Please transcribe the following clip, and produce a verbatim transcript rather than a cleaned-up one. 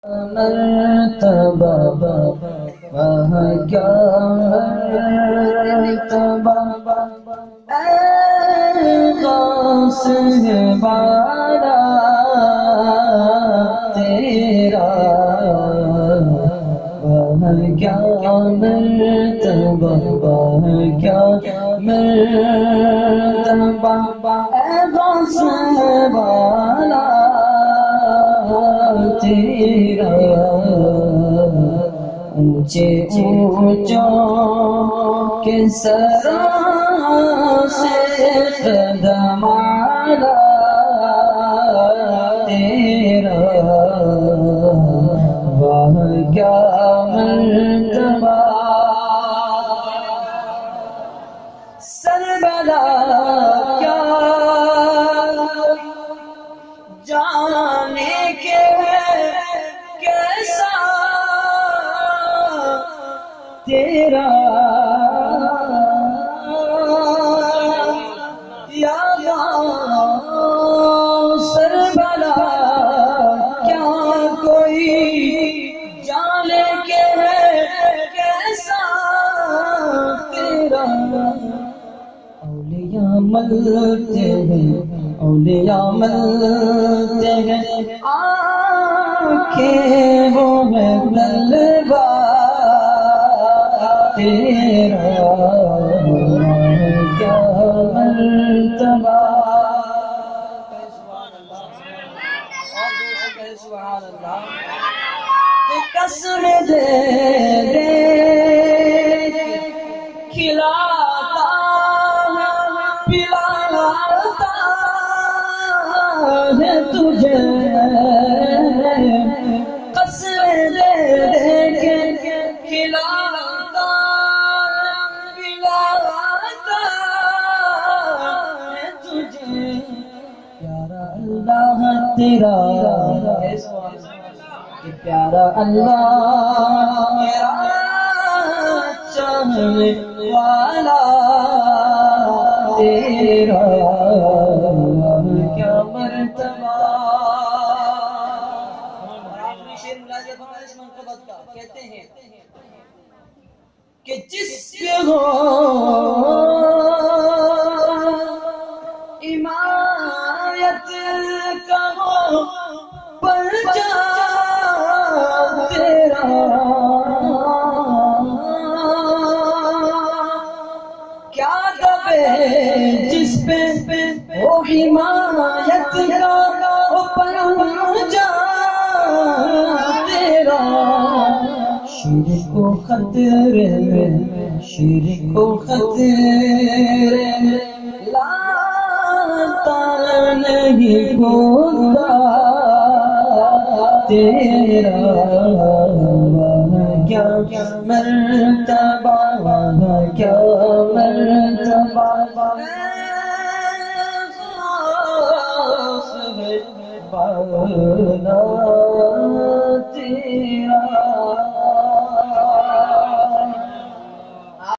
مرتبہ وہاں کیا مرتبہ اے غوث ہے بارا تیرا وہاں کیا مرتبہ وہاں کیا مرتبہ اے غوث ہے بارا تیرا اونچے اونچوں کے سروں سے قدم آلا تیرا واہ کیا مرتبہ سربلا کیا جانے کے کیسا تیرا یا سربلا کیا کوئی جانے کے کیسا تیرا اولیاء ملتے ہیں اولیاء ملتے ہیں آنکھیں وہ ہے طلبہ تیرا کیا مرتبہ سبحان اللہ قسم دے دے کھلاتا پلاتا ہے تجھے قسم دے دے کے کھلاتا پلاتا ہے تجھے پیارا اللہ تیرا کہ پیارا اللہ میرا چاہنے والا تیرا کیا مرتبہ کہتے ہیں کہ جس پہ ہو حمایت کا ہو پرچہ تیرا کیا دبے جس پہ وہ حمایت کا ہو پرچہ تیرا شرک و خطرے میں شرک و خطرے میں لاتا نہیں ہوتا تیرا کیا مرتبہ کیا مرتبہ بالا تیرا